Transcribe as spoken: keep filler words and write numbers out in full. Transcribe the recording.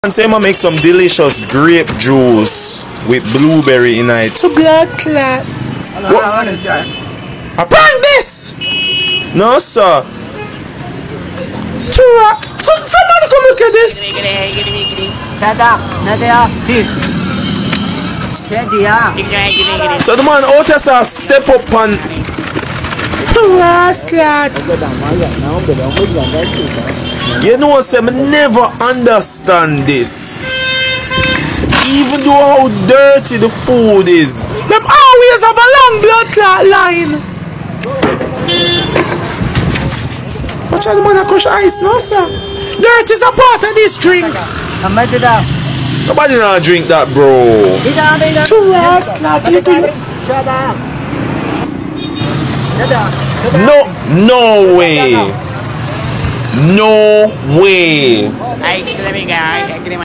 And say I'ma make some delicious grape juice with blueberry in it. To blood clot. I prank this! No sir. To rock. So somebody come look at this. So the man out there say step up and rascal. You know what, I never understand this. Even though how dirty the food is, them always have a long blood clot line. Watch out, the man a crush ice, no sir. Dirt is a part of this drink. Nobody not drink that, bro. Too rascal. Shut up. No, no way. No way.